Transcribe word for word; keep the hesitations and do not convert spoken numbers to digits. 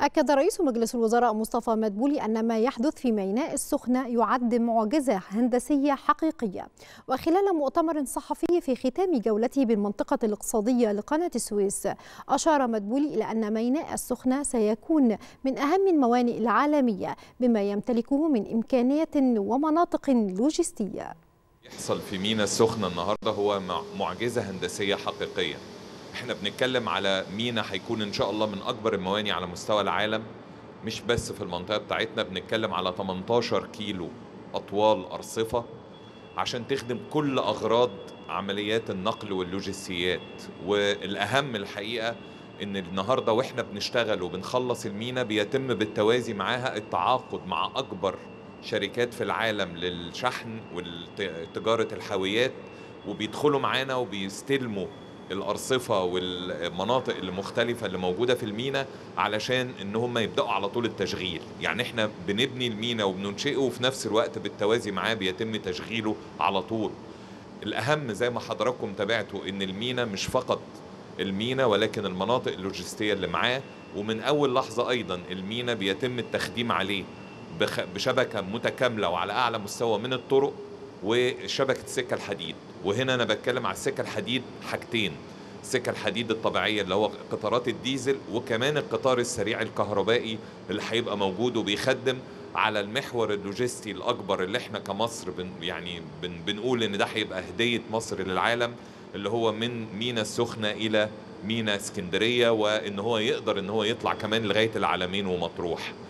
أكد رئيس مجلس الوزراء مصطفى مدبولي أن ما يحدث في ميناء السخنة يعد معجزة هندسية حقيقية. وخلال مؤتمر صحفي في ختام جولته بالمنطقة الاقتصادية لقناة السويس، أشار مدبولي إلى أن ميناء السخنة سيكون من أهم الموانئ العالمية بما يمتلكه من إمكانية ومناطق لوجستية. يحصل في ميناء السخنة النهاردة هو معجزة هندسية حقيقية. احنا بنتكلم على ميناء هيكون ان شاء الله من اكبر الموانئ على مستوى العالم، مش بس في المنطقة بتاعتنا. بنتكلم على تمنتاشر كيلو اطوال ارصفة عشان تخدم كل اغراض عمليات النقل واللوجستيات. والاهم الحقيقة ان النهاردة واحنا بنشتغل وبنخلص الميناء بيتم بالتوازي معاها التعاقد مع اكبر شركات في العالم للشحن وتجارة الحاويات، وبيدخلوا معانا وبيستلموا الأرصفة والمناطق المختلفة اللي موجودة في الميناء علشان ان هم يبدأوا على طول التشغيل. يعني احنا بنبني الميناء وبننشئه وفي نفس الوقت بالتوازي معاه بيتم تشغيله على طول. الأهم زي ما حضراتكم تابعتوا ان الميناء مش فقط الميناء ولكن المناطق اللوجستية اللي معاه، ومن أول لحظة أيضا الميناء بيتم التخديم عليه بشبكة متكاملة وعلى أعلى مستوى من الطرق وشبكة السكة الحديد. وهنا أنا بتكلم على السكة الحديد حاجتين: السكة الحديد الطبيعية اللي هو قطارات الديزل، وكمان القطار السريع الكهربائي اللي هيبقى موجود وبيخدم على المحور اللوجستي الأكبر اللي احنا كمصر بن يعني بن بنقول إن ده هيبقى هدية مصر للعالم، اللي هو من ميناء السخنة إلى ميناء اسكندرية، وإن هو يقدر إن هو يطلع كمان لغاية العلمين ومطروح.